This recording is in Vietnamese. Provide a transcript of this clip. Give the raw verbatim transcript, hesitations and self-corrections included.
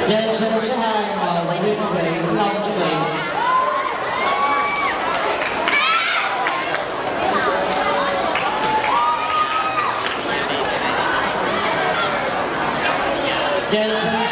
Trên sân số hai mời Nguyên Vị Vĩnh Long chuẩn bị. Trên sân